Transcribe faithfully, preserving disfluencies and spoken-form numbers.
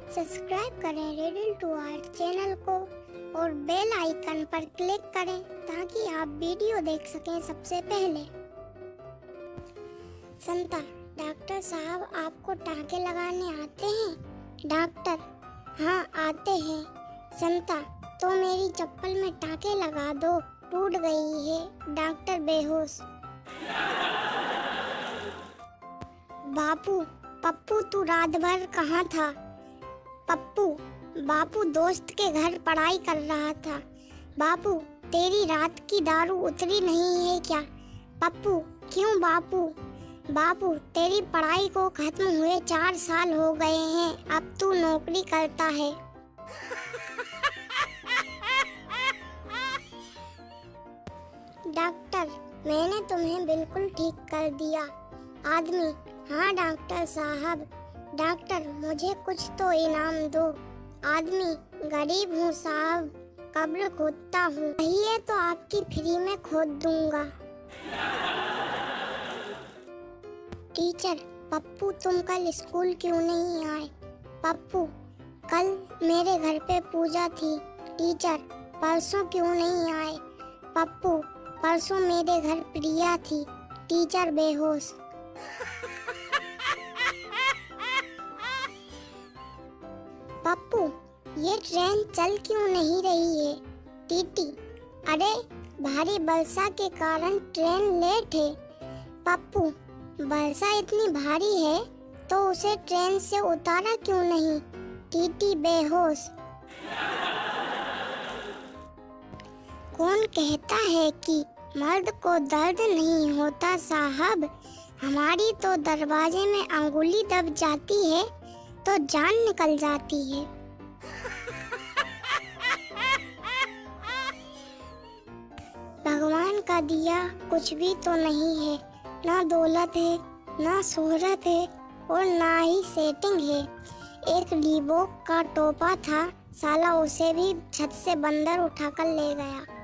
Subscribe करें रीडल to art channel को और बेल आइकन पर क्लिक करें ताकि आप वीडियो देख सकें सबसे पहले। संता, डॉक्टर साहब आपको टाँके लगाने आते हैं? डॉक्टर, हाँ आते हैं। संता, तो मेरी चप्पल में टाँके लगा दो, टूट गई है। डॉक्टर बेहोश। बापू, पप्पू तू रात भर कहाँ था? पप्पू, बापू दोस्त के घर पढ़ाई कर रहा था। बापू, तेरी रात की दारू उतरी नहीं है क्या? पप्पू, क्यों बापू? बापू, तेरी पढ़ाई को खत्म हुए चार साल हो गए हैं, अब तू नौकरी करता है। डॉक्टर, मैंने तुम्हें बिल्कुल ठीक कर दिया। आदमी, हाँ डॉक्टर साहब। डॉक्टर, मुझे कुछ तो इनाम दो। आदमी, गरीब हूँ साहब, कब्र खोदता हूँ, कहिए तो आपकी फ्री में खोद दूंगा। टीचर, पप्पू तुम कल स्कूल क्यों नहीं आए? पप्पू, कल मेरे घर पे पूजा थी। टीचर, परसों क्यों नहीं आए? पप्पू, परसों मेरे घर प्रिया थी। टीचर बेहोश। पप्पू, ये ट्रेन चल क्यों नहीं रही है? टीटी, अरे भारी वर्षा के कारण ट्रेन लेट है। पप्पू, वर्षा इतनी भारी है तो उसे ट्रेन से उतारा क्यों नहीं? टीटी बेहोश। कौन कहता है कि मर्द को दर्द नहीं होता साहब? हमारी तो दरवाजे में अंगुली दब जाती है तो जान निकल जाती है। भगवान का दिया कुछ भी तो नहीं है, ना दौलत है, ना शोहरत है और ना ही सेटिंग है। एक रीबॉक का टोपा था, साला उसे भी छत से बंदर उठाकर ले गया।